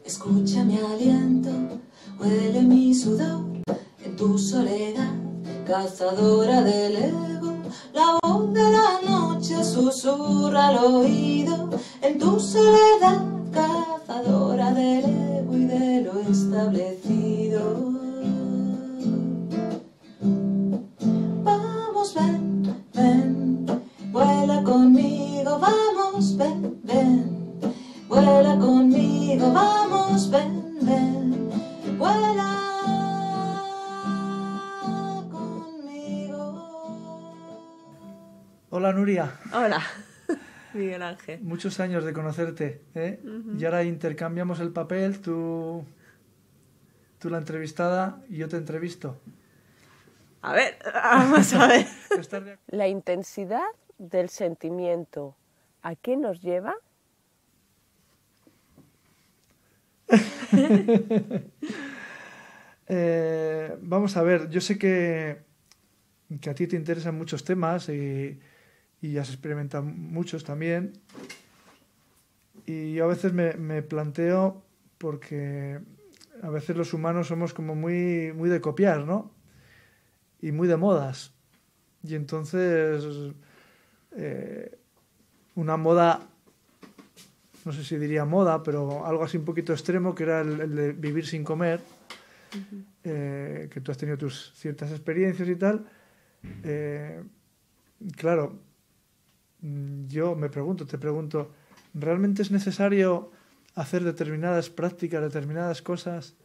Escucha mi aliento, huele mi sudor en tu soledad, cazadora del ego. La voz de la noche susurra al oído en tu soledad, cazadora del ego y de lo establecido. Vamos, ven, ven, vuela conmigo, vamos, ven, ven, vuela conmigo, vamos, ven, ven, vuela conmigo. Hola Nuria. Hola, Miguel Ángel. Muchos años de conocerte, ¿eh? Y ahora intercambiamos el papel, tú la entrevistada y yo te entrevisto. A ver, vamos a ver. ¿Estás La intensidad del sentimiento, ¿a qué nos lleva? Vamos a ver, yo sé que a ti te interesan muchos temas y has experimentado muchos también. Y yo a veces me planteo, porque a veces los humanos somos como muy de copiar, ¿no? Y muy de modas. Y entonces una moda, no sé si diría moda, pero algo así un poquito extremo, que era el de vivir sin comer, que tú has tenido tus ciertas experiencias y tal. Claro, yo te pregunto, ¿realmente es necesario hacer determinadas prácticas, determinadas cosas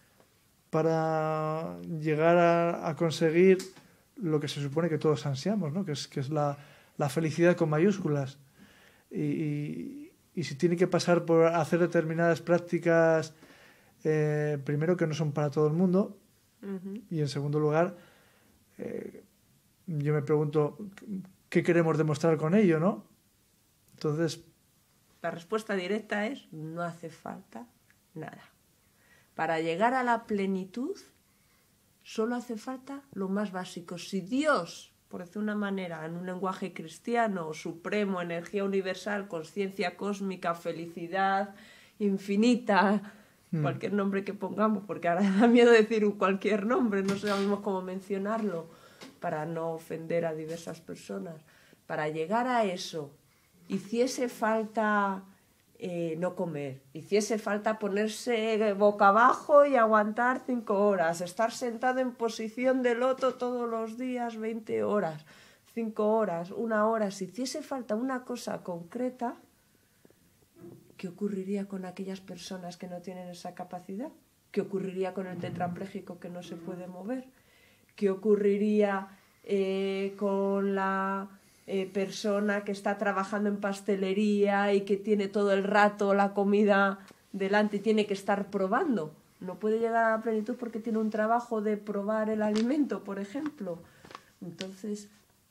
para llegar a conseguir lo que se supone que todos ansiamos, ¿no? que es la felicidad con mayúsculas? Y si tiene que pasar por hacer determinadas prácticas, primero, que no son para todo el mundo, y en segundo lugar, yo me pregunto qué queremos demostrar con ello, ¿no? Entonces, La respuesta directa es: no hace falta nada. Para llegar a la plenitud solo hace falta lo más básico. Si Dios, por decir una manera, en un lenguaje cristiano, supremo, energía universal, conciencia cósmica, felicidad infinita, cualquier nombre que pongamos, porque ahora da miedo decir cualquier nombre, no sabemos cómo mencionarlo para no ofender a diversas personas. Para llegar a eso, hiciese falta no comer, hiciese falta ponerse boca abajo y aguantar 5 horas, estar sentado en posición de loto todos los días 20 horas, 5 horas, 1 hora, si hiciese falta una cosa concreta, ¿qué ocurriría con aquellas personas que no tienen esa capacidad? ¿Qué ocurriría con el tetrapléjico que no se puede mover? ¿Qué ocurriría con la persona que está trabajando en pastelería y que tiene todo el rato la comida delante y tiene que estar probando? No puede llegar a la plenitud porque tiene un trabajo de probar el alimento, por ejemplo. Entonces,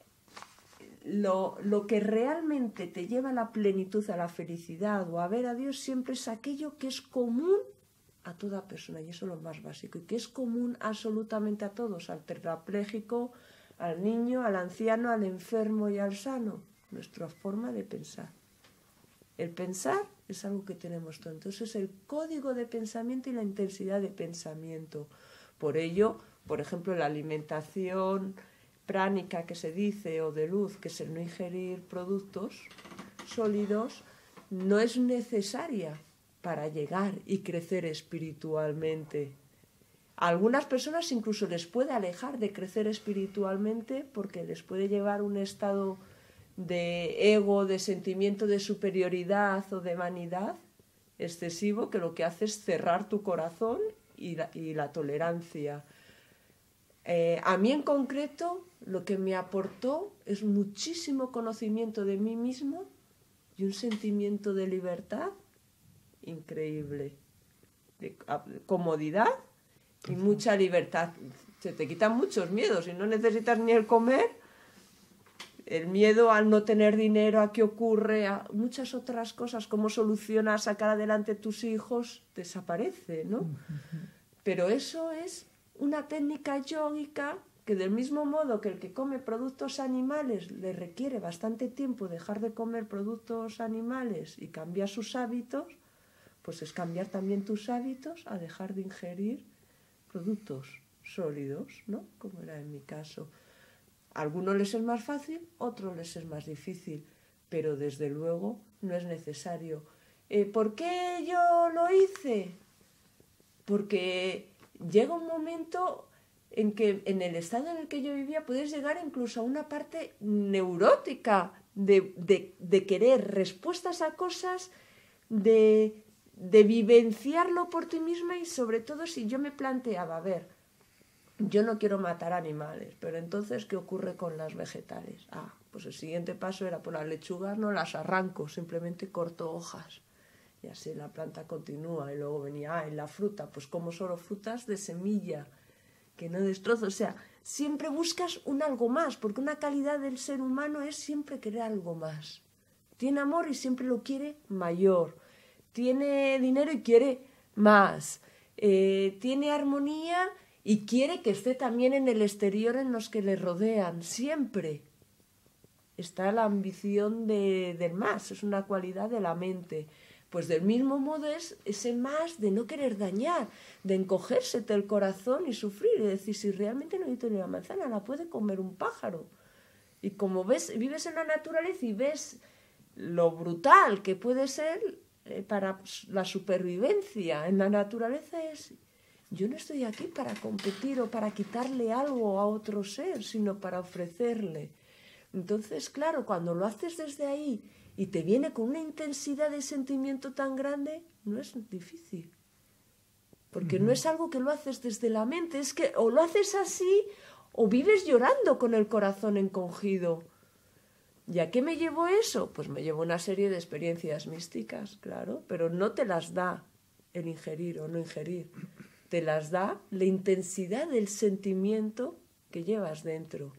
lo que realmente te lleva a la plenitud, a la felicidad o a ver a Dios siempre es aquello que es común a toda persona, y eso es lo más básico, y que es común absolutamente a todos, al tetrapléjico, al niño, al anciano, al enfermo y al sano: nuestra forma de pensar. El pensar es algo que tenemos todos. Entonces, el código de pensamiento y la intensidad de pensamiento. Por ello, por ejemplo, la alimentación pránica que se dice, o de luz, que es el no ingerir productos sólidos, no es necesaria para llegar y crecer espiritualmente. A algunas personas incluso les puede alejar de crecer espiritualmente, porque les puede llevar a un estado de ego, de sentimiento de superioridad o de vanidad excesivo, que lo que hace es cerrar tu corazón y la tolerancia. A mí en concreto lo que me aportó es muchísimo conocimiento de mí mismo y un sentimiento de libertad increíble, de comodidad y mucha libertad. Se te quitan muchos miedos y no necesitas ni el comer. El miedo al no tener dinero, a qué ocurre, a muchas otras cosas, cómo solucionar, sacar adelante tus hijos, desaparece, ¿no? Pero eso es una técnica yógica que, del mismo modo que el que come productos animales le requiere bastante tiempo dejar de comer productos animales y cambiar sus hábitos, Pues es cambiar también tus hábitos a dejar de ingerir productos sólidos, ¿no? Como era en mi caso. A algunos les es más fácil, a otros les es más difícil, pero desde luego no es necesario. ¿Por qué yo lo hice? Porque llega un momento en que en el estado en el que yo vivía puedes llegar incluso a una parte neurótica de querer respuestas a cosas, de vivenciarlo por ti misma, y sobre todo si yo me planteaba, a ver, yo no quiero matar animales, pero entonces, ¿qué ocurre con las vegetales? Pues el siguiente paso era, por las lechugas no las arranco, simplemente corto hojas. Y así la planta continúa. Y luego venía, en la fruta, pues como solo frutas de semilla, que no destrozo. O sea, siempre buscas un algo más, porque una calidad del ser humano es siempre querer algo más. Tiene amor y siempre lo quiere mayor. Tiene dinero y quiere más. Tiene armonía y quiere que esté también en el exterior, en los que le rodean. Siempre está la ambición del más. Es una cualidad de la mente. Pues del mismo modo es ese más de no querer dañar, de encogérsete el corazón y sufrir, y decir, si realmente no necesito ni la manzana, la puede comer un pájaro. Y como ves, vives en la naturaleza y ves lo brutal que puede ser para la supervivencia en la naturaleza, es, yo no estoy aquí para competir o para quitarle algo a otro ser, sino para ofrecerle. Entonces, claro, cuando lo haces desde ahí y te viene con una intensidad de sentimiento tan grande, no es difícil. Porque no es algo que lo haces desde la mente, es que o lo haces así o vives llorando con el corazón encogido. ¿Y a qué me llevó eso? Pues me llevó una serie de experiencias místicas, claro, pero no te las da el ingerir o no ingerir. Te las da la intensidad del sentimiento que llevas dentro.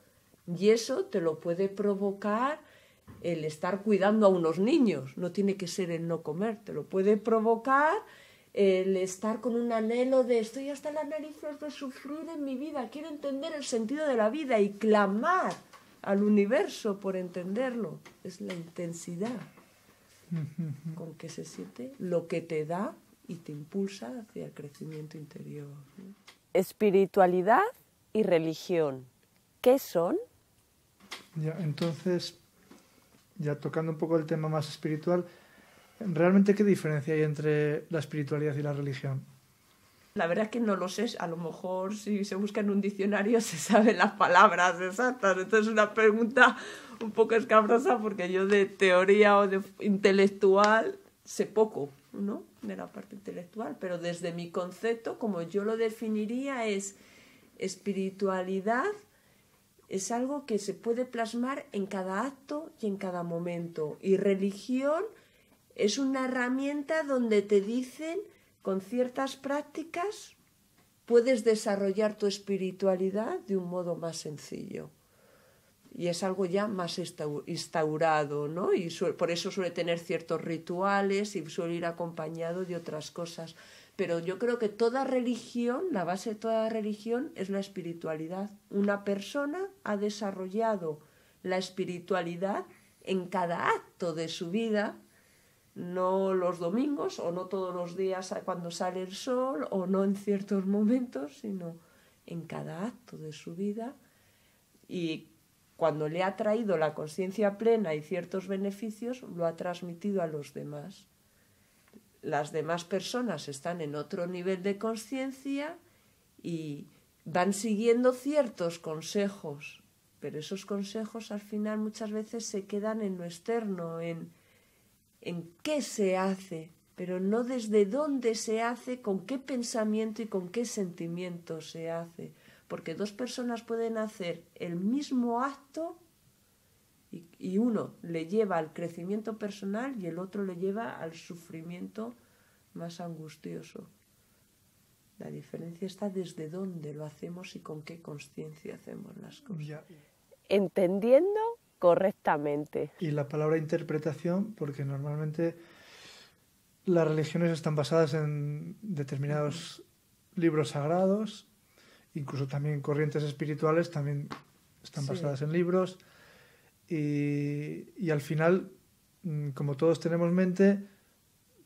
Y eso te lo puede provocar el estar cuidando a unos niños, no tiene que ser el no comer, te lo puede provocar el estar con un anhelo de estoy hasta las narices de sufrir en mi vida, quiero entender el sentido de la vida y clamar al universo por entenderlo. Es la intensidad con que se siente lo que te da y te impulsa hacia el crecimiento interior, ¿no? Espiritualidad y religión, ¿qué son? Ya, entonces, ya tocando un poco el tema más espiritual, ¿realmente qué diferencia hay entre la espiritualidad y la religión? La verdad es que no lo sé, a lo mejor si se busca en un diccionario se saben las palabras exactas, entonces es una pregunta un poco escabrosa porque yo de teoría o de intelectual sé poco, ¿no? De la parte intelectual, pero desde mi concepto, como yo lo definiría, es espiritualidad. Es algo que se puede plasmar en cada acto y en cada momento. Y religión es una herramienta donde te dicen, con ciertas prácticas, puedes desarrollar tu espiritualidad de un modo más sencillo. Y es algo ya más instaurado, ¿no? Y por eso suele tener ciertos rituales y suele ir acompañado de otras cosas. Pero yo creo que toda religión, la base de toda religión es la espiritualidad. Una persona ha desarrollado la espiritualidad en cada acto de su vida, no los domingos o no todos los días cuando sale el sol o no en ciertos momentos, sino en cada acto de su vida. Y cuando le ha traído la conciencia plena y ciertos beneficios, lo ha transmitido a los demás. Las demás personas están en otro nivel de conciencia y van siguiendo ciertos consejos, pero esos consejos al final muchas veces se quedan en lo externo, en qué se hace, pero no desde dónde se hace, con qué pensamiento y con qué sentimiento se hace, porque dos personas pueden hacer el mismo acto y uno le lleva al crecimiento personal y el otro le lleva al sufrimiento más angustioso. La diferencia está desde dónde lo hacemos y con qué consciencia hacemos las cosas. Ya. Entendiendo correctamente. Y la palabra interpretación, porque normalmente las religiones están basadas en determinados libros sagrados, incluso también corrientes espirituales también están basadas en libros. Y al final, como todos tenemos mente,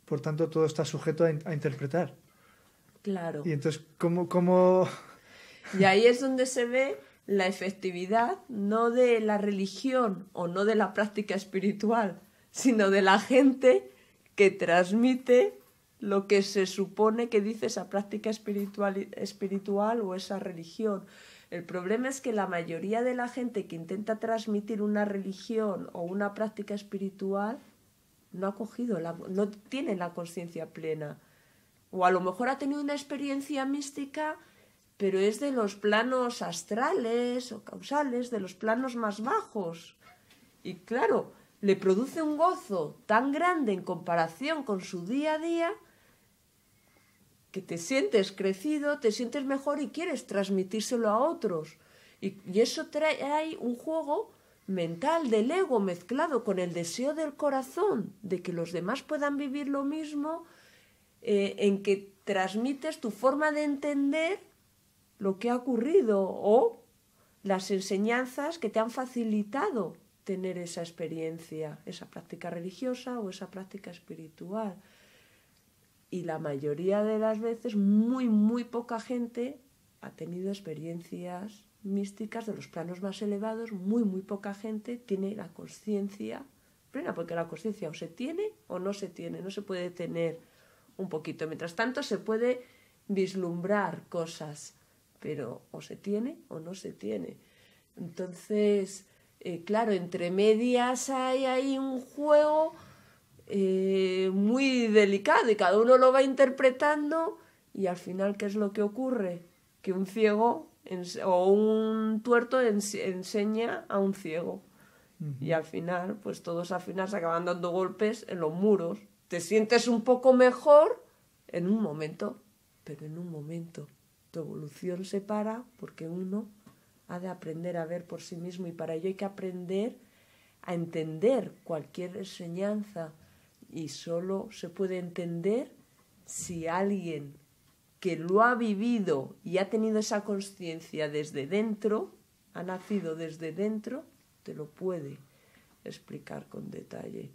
por tanto todo está sujeto a interpretar. Claro. Y entonces, ¿cómo...? Y ahí es donde se ve la efectividad no de la religión o no de la práctica espiritual, sino de la gente que transmite lo que se supone que dice esa práctica espiritual o esa religión. El problema es que la mayoría de la gente que intenta transmitir una religión o una práctica espiritual no ha cogido, no tiene la conciencia plena. O a lo mejor ha tenido una experiencia mística, pero es de los planos astrales o causales, de los planos más bajos. Y claro, le produce un gozo tan grande en comparación con su día a día que te sientes crecido, te sientes mejor y quieres transmitírselo a otros. Y eso trae un juego mental del ego mezclado con el deseo del corazón de que los demás puedan vivir lo mismo, en que transmites tu forma de entender lo que ha ocurrido o las enseñanzas que te han facilitado tener esa experiencia, esa práctica religiosa o esa práctica espiritual. Y la mayoría de las veces, muy poca gente ha tenido experiencias místicas de los planos más elevados, muy poca gente tiene la conciencia plena, porque la conciencia o se tiene o no se tiene, no se puede tener un poquito. Mientras tanto se puede vislumbrar cosas, pero o se tiene o no se tiene. Entonces, claro, entre medias hay ahí un juego muy delicado y cada uno lo va interpretando y al final, ¿qué es lo que ocurre? Que un ciego o un tuerto enseña a un ciego. Y al final, pues todos al final se acaban dando golpes en los muros. Te sientes un poco mejor en un momento, pero en un momento. Tu evolución se para porque uno ha de aprender a ver por sí mismo y para ello hay que aprender a entender cualquier enseñanza y solo se puede entender si alguien que lo ha vivido y ha tenido esa conciencia desde dentro, ha nacido desde dentro, te lo puede explicar con detalle.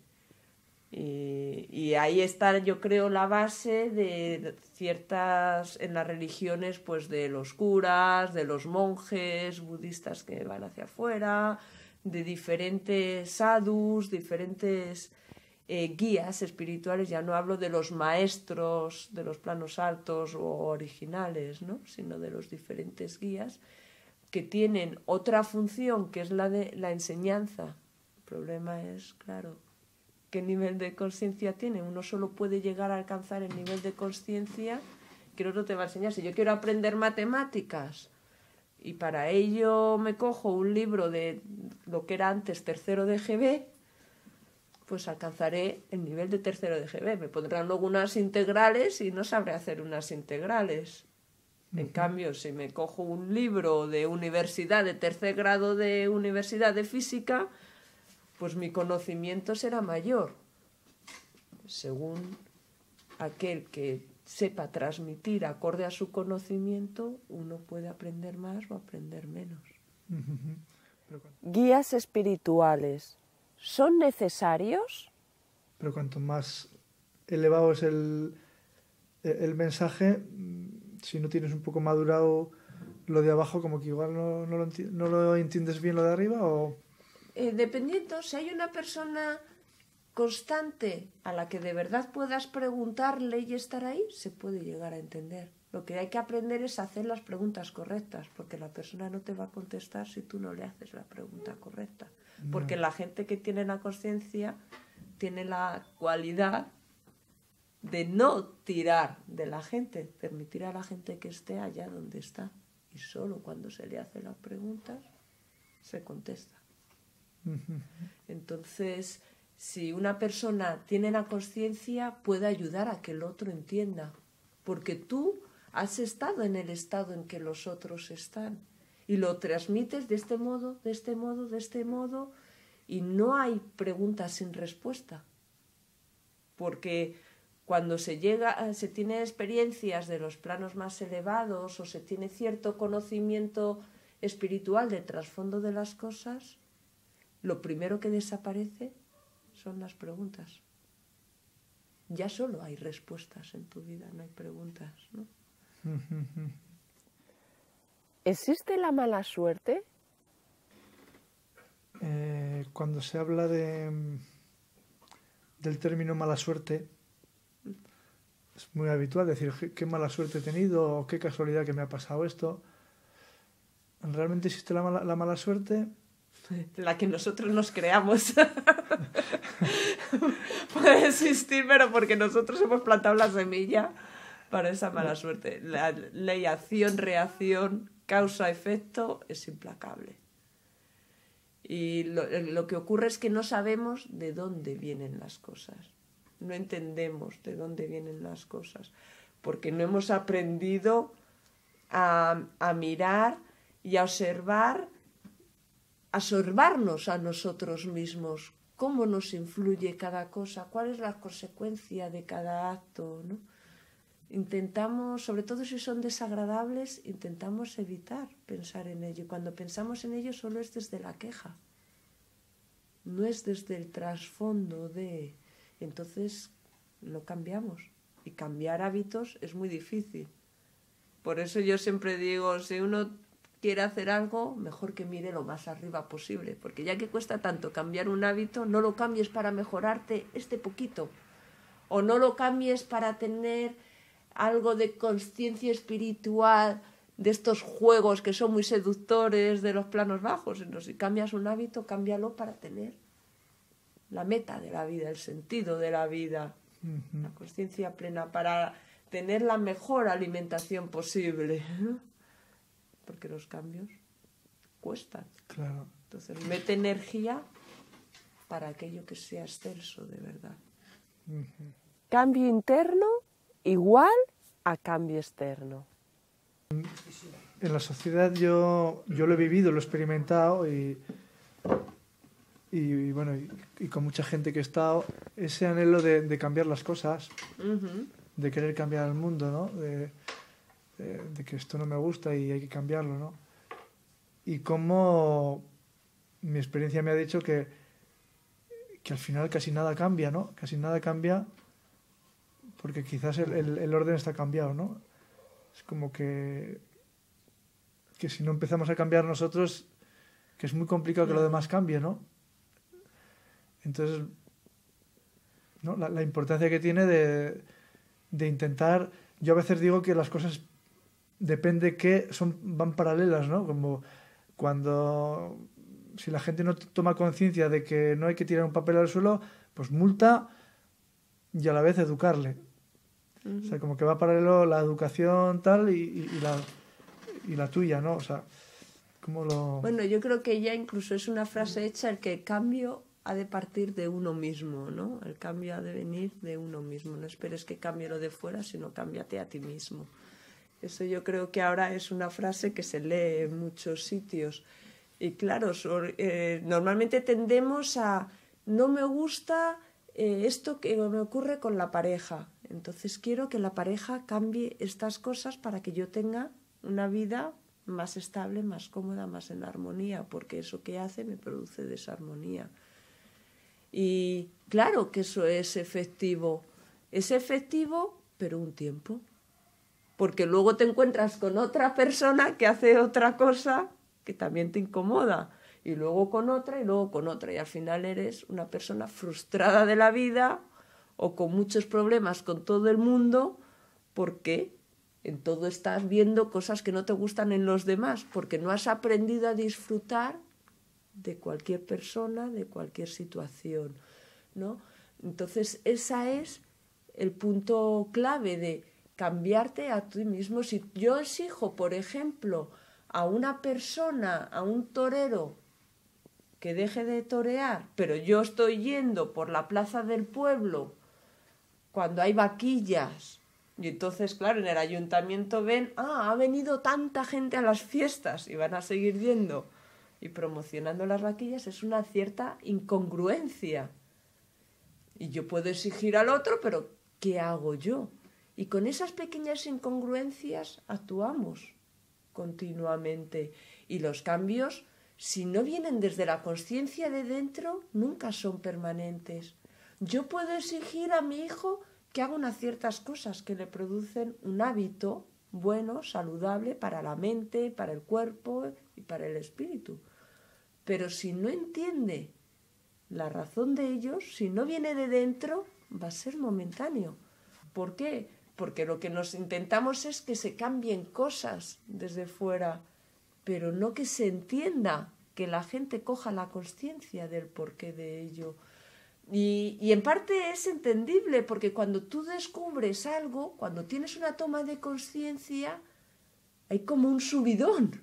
Y ahí está, yo creo, la base de ciertas, en las religiones, pues de los curas, de los monjes budistas que van hacia afuera, de diferentes sadhus, diferentes guías espirituales. Ya no hablo de los maestros de los planos altos o originales, ¿no? Sino de los diferentes guías que tienen otra función, que es la de la enseñanza. El problema es, claro, ¿qué nivel de conciencia tiene? Uno solo puede llegar a alcanzar el nivel de conciencia que el otro te va a enseñar. Si yo quiero aprender matemáticas y para ello me cojo un libro de lo que era antes tercero de GB, pues alcanzaré el nivel de tercero de GB. Me pondrán luego unas integrales y no sabré hacer unas integrales. En cambio, si me cojo un libro de universidad, de tercer grado de universidad de física, pues mi conocimiento será mayor. Según aquel que sepa transmitir acorde a su conocimiento, uno puede aprender más o aprender menos. Guías espirituales, ¿son necesarios? Pero cuanto más elevado es el mensaje, si no tienes un poco madurado lo de abajo, como que igual no lo entiendes bien lo de arriba, o... Dependiendo, si hay una persona constante a la que de verdad puedas preguntarle y estar ahí, se puede llegar a entender. Lo que hay que aprender es hacer las preguntas correctas, porque la persona no te va a contestar si tú no le haces la pregunta correcta. Porque la gente que tiene la conciencia tiene la cualidad de no tirar de la gente, permitir a la gente que esté allá donde está. Y solo cuando se le hacen las preguntas se contesta. Entonces, si una persona tiene la conciencia, puede ayudar a que el otro entienda, porque tú has estado en el estado en que los otros están y lo transmites de este modo, de este modo, de este modo, y no hay preguntas sin respuesta, porque cuando se tiene experiencias de los planos más elevados o se tiene cierto conocimiento espiritual del trasfondo de las cosas, lo primero que desaparece son las preguntas. ya solo hay respuestas en tu vida, no hay preguntas, ¿no? ¿Existe la mala suerte? Cuando se habla del término mala suerte, es muy habitual decir qué mala suerte he tenido o qué casualidad que me ha pasado esto. ¿Realmente existe la mala suerte? La que nosotros nos creamos. Puede existir, pero porque nosotros hemos plantado la semilla para esa mala suerte. La ley acción-reacción, causa-efecto es implacable. Y lo que ocurre es que no sabemos de dónde vienen las cosas. No entendemos de dónde vienen las cosas. Porque no hemos aprendido a mirar y a observarnos a nosotros mismos. Cómo nos influye cada cosa, cuál es la consecuencia de cada acto, ¿no? Intentamos, sobre todo si son desagradables, intentamos evitar pensar en ello. Y cuando pensamos en ello solo es desde la queja. No es desde el trasfondo de... Entonces lo cambiamos. Y cambiar hábitos es muy difícil. Por eso yo siempre digo, si uno quiere hacer algo, mejor que mire lo más arriba posible. Porque ya que cuesta tanto cambiar un hábito, no lo cambies para mejorarte este poquito. O no lo cambies para tener algo de consciencia espiritual, de estos juegos que son muy seductores de los planos bajos. Sino si cambias un hábito, cámbialo para tener la meta de la vida, el sentido de la vida, la consciencia plena, para tener la mejor alimentación posible, ¿no? Porque los cambios cuestan. Claro. Entonces, mete energía para aquello que sea excelso de verdad. Cambio interno igual a cambio externo. En la sociedad yo lo he vivido, lo he experimentado y bueno, y con mucha gente que he estado, ese anhelo de cambiar las cosas, de querer cambiar el mundo, ¿no? De que esto no me gusta y hay que cambiarlo, ¿no? Y cómo mi experiencia me ha dicho que al final casi nada cambia, ¿no? Casi nada cambia porque quizás el orden está cambiado, ¿no? Es como que si no empezamos a cambiar nosotros, que es muy complicado que lo demás cambie, ¿no? Entonces, ¿no? La importancia que tiene de intentar... Yo a veces digo que las cosas depende que van paralelas, ¿no? Como cuando... Si la gente no toma conciencia de que no hay que tirar un papel al suelo, pues multa y a la vez educarle. O sea, como que va paralelo la educación tal y la tuya, ¿no? O sea, ¿cómo lo...? Bueno, yo creo que ya incluso es una frase hecha el que el cambio ha de partir de uno mismo, ¿no? El cambio ha de venir de uno mismo. No esperes que cambie lo de fuera, sino cámbiate a ti mismo. Eso yo creo que ahora es una frase que se lee en muchos sitios. Y claro, normalmente tendemos a... No me gusta esto que me ocurre con la pareja. Entonces quiero que la pareja cambie estas cosas para que yo tenga una vida más estable, más cómoda, más en armonía, porque eso que hace me produce desarmonía. Y claro que eso es efectivo, pero un tiempo. Porque luego te encuentras con otra persona que hace otra cosa que también te incomoda, y luego con otra, y luego con otra, y al final eres una persona frustrada de la vida o con muchos problemas con todo el mundo, porque en todo estás viendo cosas que no te gustan en los demás, porque no has aprendido a disfrutar de cualquier persona, de cualquier situación, ¿no? Entonces, ese es el punto clave de cambiarte a ti mismo. Si yo exijo, por ejemplo, a una persona, a un torero, que deje de torear, pero yo estoy yendo por la plaza del pueblo cuando hay vaquillas, y entonces, claro, en el ayuntamiento ven, ha venido tanta gente a las fiestas y van a seguir yendo y promocionando las vaquillas, es una cierta incongruencia. Y yo puedo exigir al otro, pero ¿qué hago yo? Y con esas pequeñas incongruencias actuamos continuamente. Y los cambios, si no vienen desde la conciencia de dentro, nunca son permanentes. Yo puedo exigir a mi hijo que haga unas ciertas cosas que le producen un hábito bueno, saludable para la mente, para el cuerpo y para el espíritu. Pero si no entiende la razón de ellos, si no viene de dentro, va a ser momentáneo. ¿Por qué? Porque lo que nos intentamos es que se cambien cosas desde fuera, pero no que se entienda, que la gente coja la conciencia del porqué de ello. Y en parte es entendible, porque cuando tú descubres algo, cuando tienes una toma de conciencia, hay como un subidón.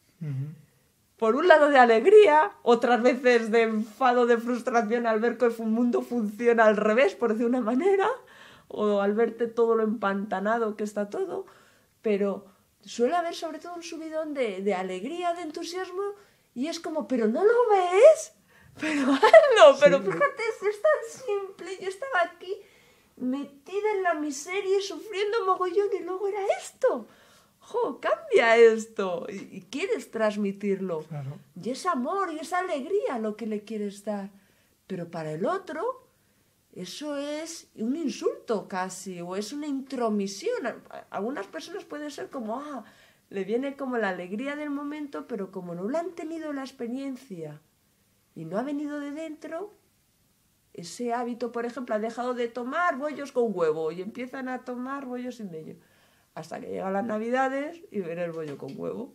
Por un lado de alegría, otras veces de enfado, de frustración al ver que el mundo funciona al revés, por decir una manera, o al verte todo lo empantanado que está todo, pero suele haber sobre todo un subidón de alegría, de entusiasmo, y es como, ¿pero no lo ves? Pero hazlo, pero fíjate, es tan simple. Yo estaba aquí metida en la miseria y sufriendo mogollón y luego era esto. ¡Jo, cambia esto! Y quieres transmitirlo. Claro. Y es amor y es alegría lo que le quieres dar. Pero para el otro, eso es un insulto casi, o es una intromisión. Algunas personas pueden ser como, le viene como la alegría del momento, pero como no lo han tenido la experiencia y no ha venido de dentro, ese hábito, por ejemplo, ha dejado de tomar bollos con huevo y empiezan a tomar bollos sin ello. Hasta que llegan las Navidades y ven el bollo con huevo.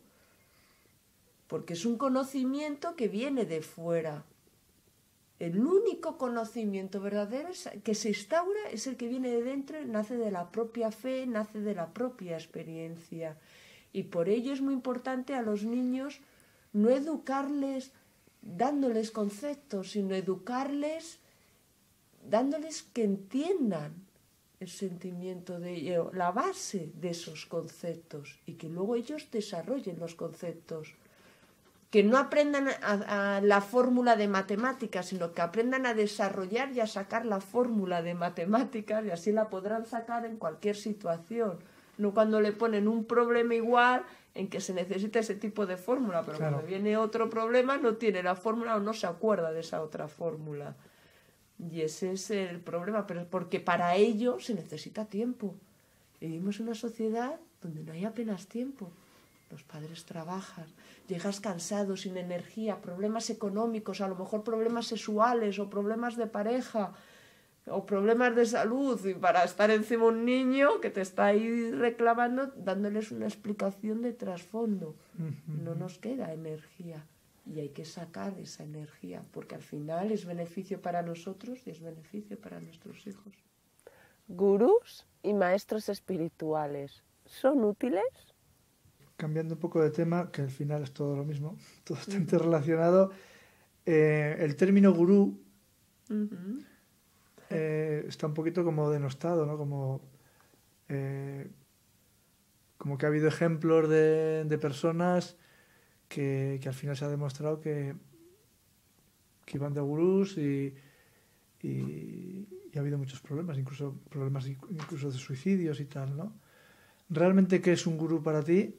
Porque es un conocimiento que viene de fuera. El único conocimiento verdadero que se instaura es el que viene de dentro, nace de la propia fe, nace de la propia experiencia. Y por ello es muy importante a los niños no educarles dándoles conceptos, sino educarles dándoles que entiendan el sentimiento de ello, la base de esos conceptos, y que luego ellos desarrollen los conceptos. Que no aprendan a la fórmula de matemáticas, sino que aprendan a desarrollar y a sacar la fórmula de matemáticas, y así la podrán sacar en cualquier situación. No cuando le ponen un problema igual en que se necesita ese tipo de fórmula, pero Claro. cuando viene otro problema no tiene la fórmula o no se acuerda de esa otra fórmula. Y ese es el problema, pero porque para ello se necesita tiempo. Vivimos en una sociedad donde no hay apenas tiempo. Los padres trabajan, llegas cansado, sin energía, problemas económicos, a lo mejor problemas sexuales o problemas de pareja o problemas de salud, y para estar encima un niño que te está ahí reclamando, dándoles una explicación de trasfondo. No nos queda energía y hay que sacar esa energía, porque al final es beneficio para nosotros y es beneficio para nuestros hijos. ¿Gurús y maestros espirituales son útiles? Cambiando un poco de tema, que al final es todo lo mismo, todo está interrelacionado. El término gurú está un poquito como denostado, ¿no? Como que ha habido ejemplos de personas que al final se ha demostrado que iban de gurús y ha habido muchos problemas, problemas incluso de suicidios y tal, ¿no? ¿Realmente qué es un gurú para ti?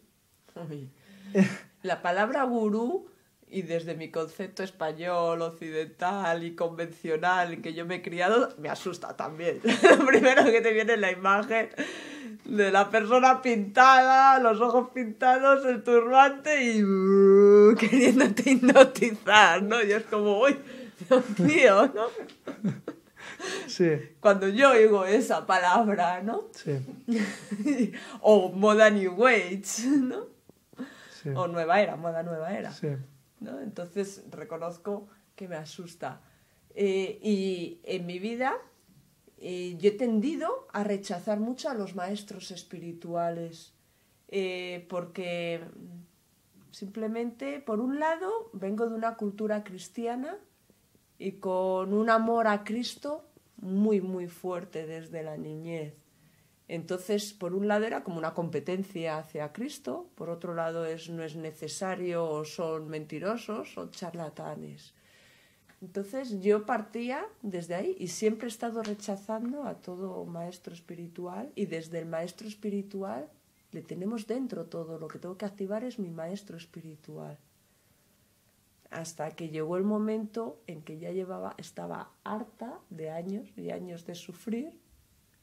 La palabra gurú, y desde mi concepto español, occidental y convencional en que yo me he criado, me asusta también. Lo primero que te viene es la imagen de la persona pintada, los ojos pintados, el turbante y queriéndote hipnotizar, ¿no? Y es como, ¡uy, Dios mío!, ¿no? Sí. Cuando yo oigo esa palabra, ¿no? Sí. O moda New Age, ¿no? Sí. O nueva era, moda nueva era. Sí. ¿No? Entonces reconozco que me asusta. Y en mi vida yo he tendido a rechazar mucho a los maestros espirituales, porque simplemente, por un lado, vengo de una cultura cristiana y con un amor a Cristo muy, muy fuerte desde la niñez. Entonces, por un lado era como una competencia hacia Cristo, por otro lado no es necesario, o son mentirosos, son charlatanes. Entonces yo partía desde ahí y siempre he estado rechazando a todo maestro espiritual, y desde el maestro espiritual le tenemos dentro todo, lo que tengo que activar es mi maestro espiritual. Hasta que llegó el momento en que ya estaba harta de años y años de sufrir,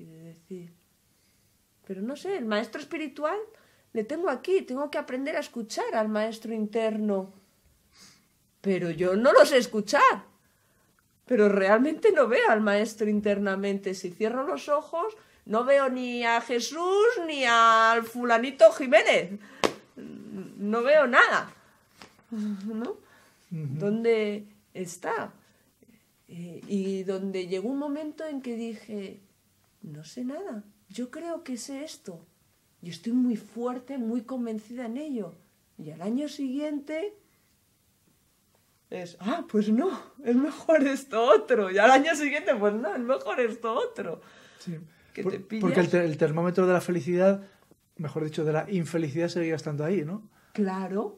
y de decir, pero no sé, el maestro espiritual le tengo aquí, tengo que aprender a escuchar al maestro interno, pero yo no lo sé escuchar, pero realmente no veo al maestro internamente. Si cierro los ojos no veo ni a Jesús ni al fulanito Jiménez, no veo nada, ¿no? ¿Dónde está? Y donde llegó un momento en que dije, no sé nada, yo creo que sé esto, yo estoy muy fuerte, muy convencida en ello, y al año siguiente es, pues no, es mejor esto otro, y al año siguiente, pues no, es mejor esto otro. Sí. Que te pillas. Porque el termómetro de la felicidad, mejor dicho, de la infelicidad seguía estando ahí, ¿no? Claro,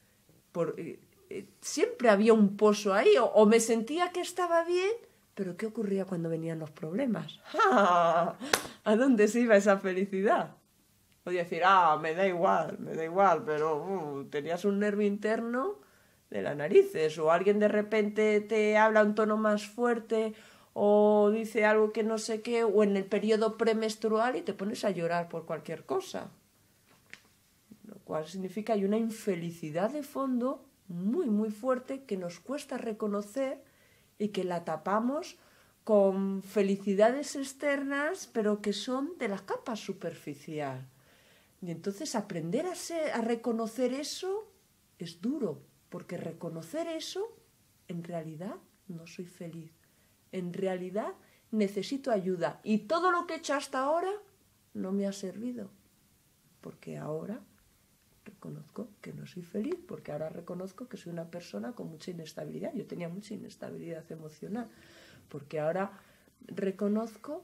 siempre había un pozo ahí, o me sentía que estaba bien, pero ¿qué ocurría cuando venían los problemas? ¿A dónde se iba esa felicidad? Podía decir, me da igual, pero tenías un nervio interno de las narices, o alguien de repente te habla un tono más fuerte, o dice algo que no sé qué, o en el periodo premenstrual y te pones a llorar por cualquier cosa. Lo cual significa que hay una infelicidad de fondo muy, muy fuerte que nos cuesta reconocer y que la tapamos con felicidades externas, pero que son de la capa superficial. Y entonces aprender a reconocer eso es duro, porque reconocer eso, en realidad no soy feliz. En realidad necesito ayuda. Y todo lo que he hecho hasta ahora no me ha servido. Porque ahora reconozco que no soy feliz, porque ahora reconozco que soy una persona con mucha inestabilidad. Yo tenía mucha inestabilidad emocional, porque ahora reconozco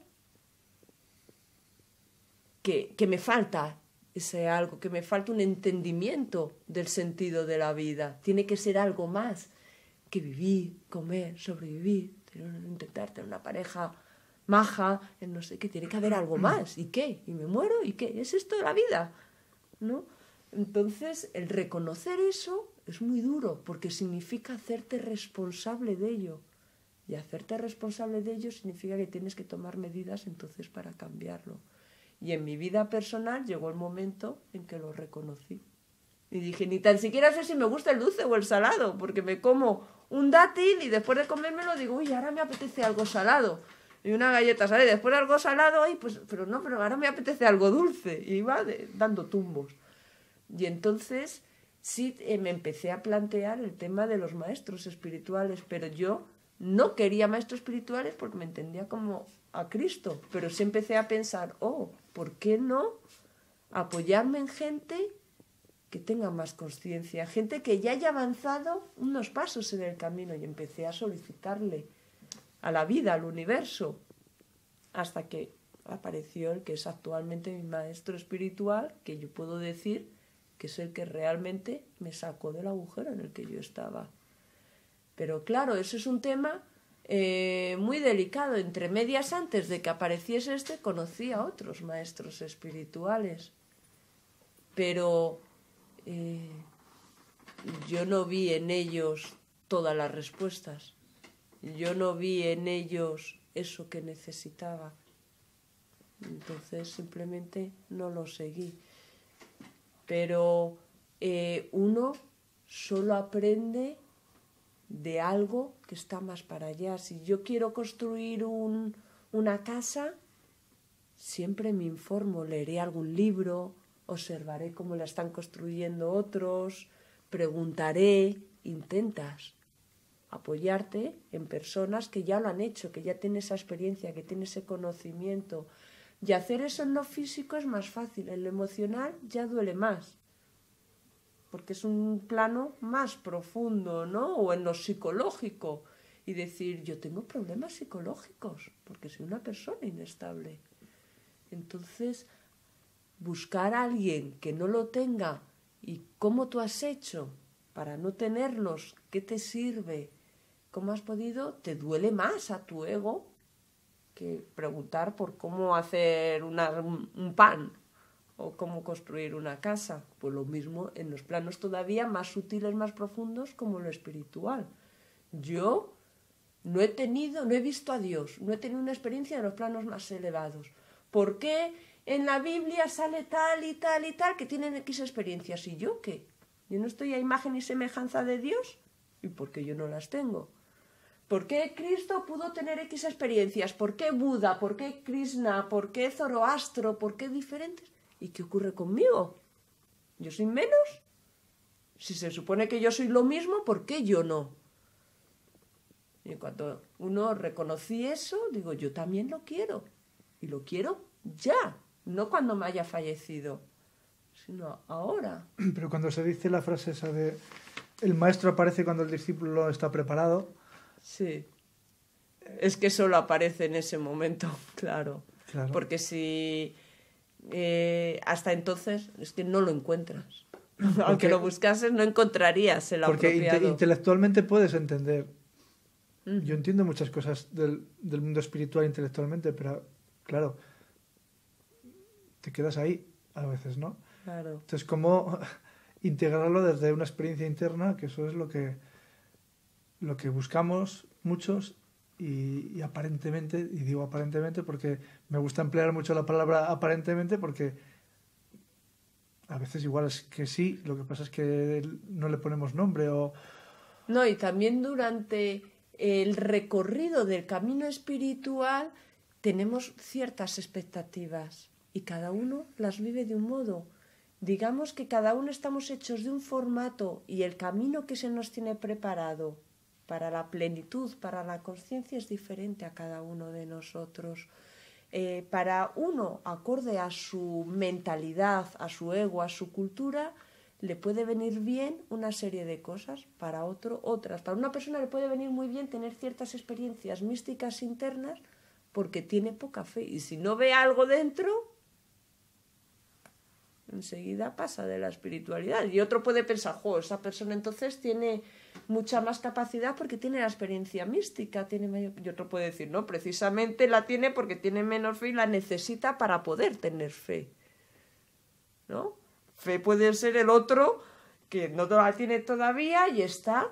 que me falta ese algo, que me falta un entendimiento del sentido de la vida. Tiene que ser algo más que vivir, comer, sobrevivir, intentar tener una pareja maja, no sé qué, tiene que haber algo más. ¿Y qué? ¿Y me muero? ¿Y qué? ¿Es esto la vida? ¿No? Entonces, el reconocer eso es muy duro, porque significa hacerte responsable de ello. Y hacerte responsable de ello significa que tienes que tomar medidas entonces para cambiarlo. Y en mi vida personal llegó el momento en que lo reconocí. Y dije, ni tan siquiera sé si me gusta el dulce o el salado, porque me como un dátil y después de comérmelo digo, uy, ahora me apetece algo salado. Y una galleta salada y después algo salado, pero ahora me apetece algo dulce. Y iba dando tumbos. Y entonces sí me empecé a plantear el tema de los maestros espirituales, pero yo no quería maestros espirituales porque me entendía como a Cristo, pero sí empecé a pensar, ¿por qué no apoyarme en gente que tenga más conciencia, gente que ya haya avanzado unos pasos en el camino? Y empecé a solicitarle a la vida, al universo, hasta que apareció el que es actualmente mi maestro espiritual, que yo puedo decir que es el que realmente me sacó del agujero en el que yo estaba. Pero claro, eso es un tema muy delicado. Entre medias, antes de que apareciese conocí a otros maestros espirituales. Pero yo no vi en ellos todas las respuestas. Yo no vi en ellos eso que necesitaba. Entonces simplemente no lo seguí. Pero uno solo aprende de algo que está más para allá. Si yo quiero construir una casa, siempre me informo, leeré algún libro, observaré cómo la están construyendo otros, preguntaré, intentas apoyarte en personas que ya lo han hecho, que ya tienen esa experiencia, que tienen ese conocimiento. Y hacer eso en lo físico es más fácil, en lo emocional ya duele más, porque es un plano más profundo, ¿no? O en lo psicológico, y decir, yo tengo problemas psicológicos, porque soy una persona inestable. Entonces, buscar a alguien que no lo tenga, y cómo tú has hecho para no tenerlos, qué te sirve, cómo has podido, te duele más a tu ego que preguntar por cómo hacer un pan o cómo construir una casa. Pues lo mismo en los planos todavía más sutiles, más profundos, como lo espiritual. Yo no he visto a Dios, no he tenido una experiencia en los planos más elevados. ¿Por qué en la Biblia sale tal y tal y tal que tienen X experiencias? ¿Y yo qué? ¿Yo no estoy a imagen y semejanza de Dios? ¿Y por qué yo no las tengo? ¿Por qué Cristo pudo tener X experiencias? ¿Por qué Buda? ¿Por qué Krishna? ¿Por qué Zoroastro? ¿Por qué diferentes? ¿Y qué ocurre conmigo? ¿Yo soy menos? Si se supone que yo soy lo mismo, ¿por qué yo no? Y cuando uno reconocí eso, digo, yo también lo quiero. Y lo quiero ya, no cuando me haya fallecido, sino ahora. Pero cuando se dice la frase esa de el maestro aparece cuando el discípulo está preparado. Sí. Es que solo aparece en ese momento, claro. Claro. Porque si hasta entonces es que no lo encuentras. Aunque lo buscases, no encontrarías el apropiado. Porque intelectualmente puedes entender. Yo entiendo muchas cosas del mundo espiritual intelectualmente, pero claro, te quedas ahí a veces, ¿no? Claro. Entonces, ¿cómo integrarlo desde una experiencia interna? Que eso es lo que buscamos muchos y aparentemente, y digo aparentemente porque me gusta emplear mucho la palabra aparentemente porque a veces igual es que sí, lo que pasa es que no le ponemos nombre o... No, y también durante el recorrido del camino espiritual tenemos ciertas expectativas y cada uno las vive de un modo. Digamos que cada uno estamos hechos de un formato y el camino que se nos tiene preparado para la plenitud, para la conciencia es diferente a cada uno de nosotros. Para uno, acorde a su mentalidad, a su ego, a su cultura, le puede venir bien una serie de cosas, para otro otras. Para una persona le puede venir muy bien tener ciertas experiencias místicas internas porque tiene poca fe. Y si no ve algo dentro, enseguida pasa de la espiritualidad. Y otro puede pensar, jo, esa persona entonces tiene mucha más capacidad porque tiene la experiencia mística, tiene mayor... Y otro puede decir, no, precisamente la tiene porque tiene menos fe y la necesita para poder tener fe, ¿no? Fe puede ser el otro que no la tiene todavía y está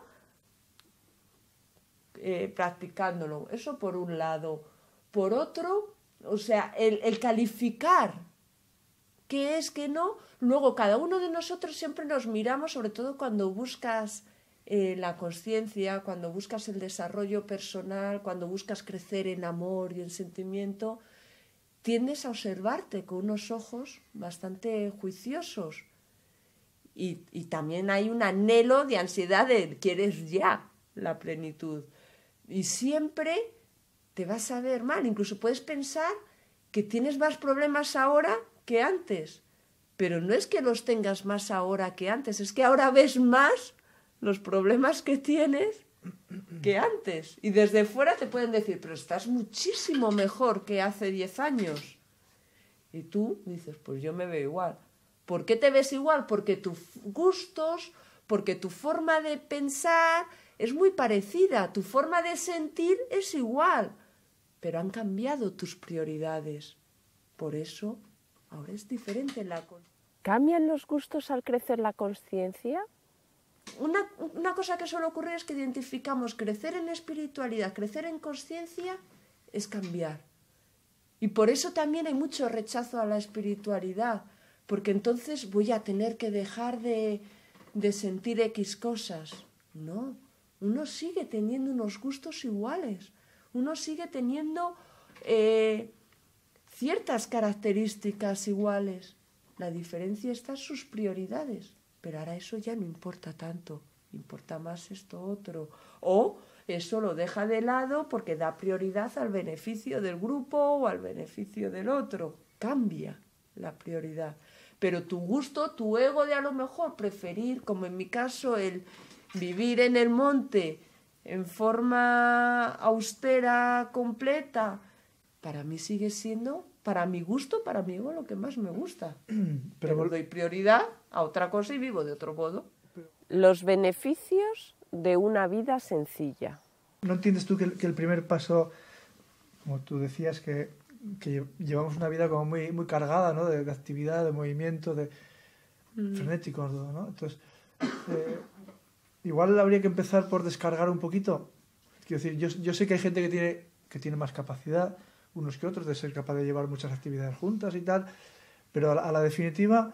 practicándolo. Eso por un lado. Por otro, o sea, el calificar qué es, qué no. Luego, cada uno de nosotros siempre nos miramos, sobre todo cuando buscas la conciencia, cuando buscas el desarrollo personal, cuando buscas crecer en amor y en sentimiento, tiendes a observarte con unos ojos bastante juiciosos. Y también hay un anhelo de ansiedad de quieres ya la plenitud. Y siempre te vas a ver mal. Incluso puedes pensar que tienes más problemas ahora que antes. Pero no es que los tengas más ahora que antes, es que ahora ves más los problemas que tienes que antes. Y desde fuera te pueden decir, pero estás muchísimo mejor que hace 10 años. Y tú dices, pues yo me veo igual. ¿Por qué te ves igual? Porque tus gustos, porque tu forma de pensar es muy parecida, tu forma de sentir es igual, pero han cambiado tus prioridades. Por eso ahora es diferente la conciencia. ¿Cambian los gustos al crecer la conciencia? Una cosa que suele ocurrir es que identificamos crecer en espiritualidad, crecer en conciencia, es cambiar. Y por eso también hay mucho rechazo a la espiritualidad, porque entonces voy a tener que dejar de sentir X cosas. No, uno sigue teniendo unos gustos iguales, uno sigue teniendo ciertas características iguales. La diferencia está en sus prioridades, pero ahora eso ya no importa tanto, importa más esto otro. O eso lo deja de lado porque da prioridad al beneficio del grupo o al beneficio del otro. Cambia la prioridad. Pero tu gusto, tu ego de a lo mejor preferir, como en mi caso, el vivir en el monte en forma austera, completa, para mí sigue siendo, para mi gusto, para mi ego, lo que más me gusta. Pero doy prioridad a otra cosa y vivo de otro modo. Los beneficios de una vida sencilla. ¿No entiendes tú que el primer paso, como tú decías, que llevamos una vida como muy cargada, ¿no? De actividad, de movimiento, de frenético, ¿no? Entonces, igual habría que empezar por descargar un poquito. Quiero decir, yo sé que hay gente que tiene más capacidad, unos que otros, de ser capaz de llevar muchas actividades juntas y tal, pero a la definitiva,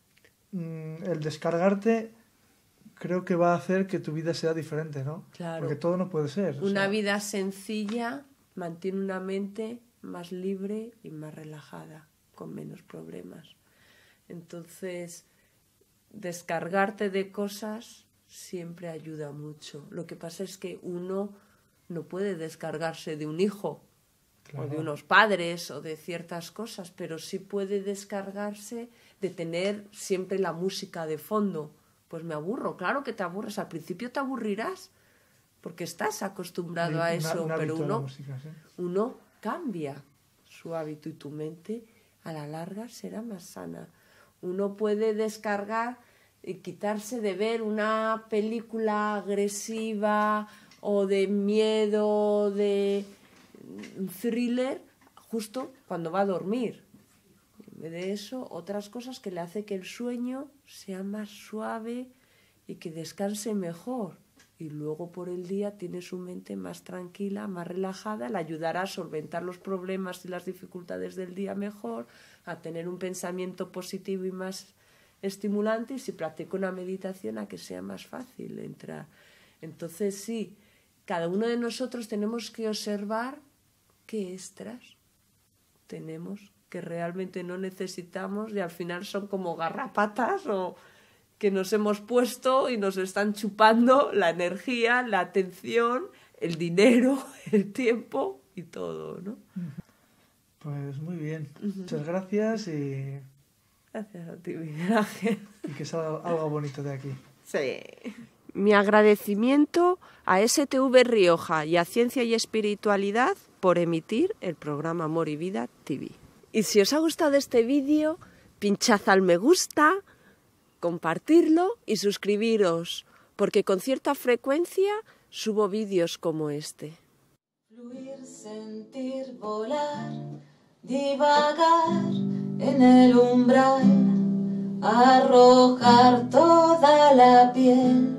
el descargarte creo que va a hacer que tu vida sea diferente, ¿no? Claro. Porque todo no puede ser. Una vida sencilla mantiene una mente más libre y más relajada, con menos problemas. Entonces, descargarte de cosas siempre ayuda mucho. Lo que pasa es que uno no puede descargarse de un hijo, claro, o de unos padres o de ciertas cosas, pero sí puede descargarse de tener siempre la música de fondo. Pues me aburro, claro que te aburres, al principio te aburrirás porque estás acostumbrado a eso, pero uno cambia su hábito y tu mente a la larga será más sana. Uno puede descargar y quitarse de ver una película agresiva o de miedo, de thriller, justo cuando va a dormir. En vez de eso, otras cosas que le hace que el sueño sea más suave y que descanse mejor. Y luego por el día tiene su mente más tranquila, más relajada, le ayudará a solventar los problemas y las dificultades del día mejor, a tener un pensamiento positivo y más estimulante, y si practica una meditación a que sea más fácil entrar. Entonces sí, cada uno de nosotros tenemos que observar qué extras tenemos que realmente no necesitamos y al final son como garrapatas o que nos hemos puesto y nos están chupando la energía, la atención, el dinero, el tiempo y todo, ¿no? Pues muy bien. Muchas gracias y... Gracias a ti, Miguel Ángel. Y que salga algo bonito de aquí. Sí. Mi agradecimiento a STV Rioja y a Ciencia y Espiritualidad por emitir el programa Amor y Vida TV. Y si os ha gustado este vídeo, pinchad al me gusta, compartirlo y suscribiros, porque con cierta frecuencia subo vídeos como este. Fluir, sentir, volar, divagar en el umbral, arrojar toda la piel,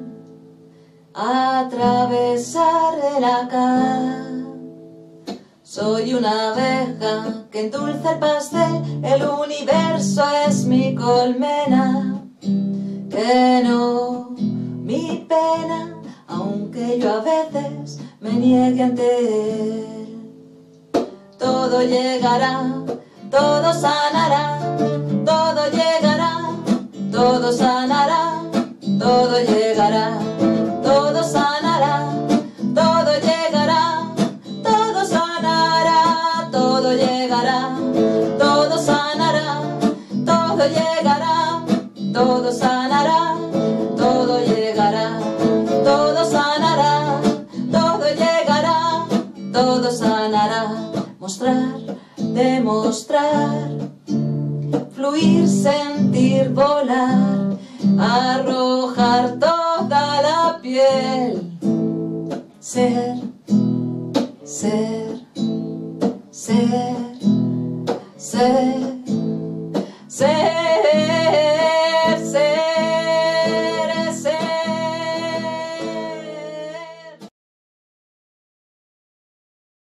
atravesar el acá. Soy una abeja que endulza el pastel, el universo es mi colmena, que no mi pena, aunque yo a veces me niegue ante él. Todo llegará, todo sanará, todo llegará, todo sanará, todo llegará, todo sanará, todo llegará, todo sanará, todo llegará, todo sanará, todo llegará, todo sanará, todo llegará, todo sanará, todo llegará, todo sanará. Mostrar, demostrar, fluir, sentir, volar, arrojar toda la piel, ser, ser, ser, ser.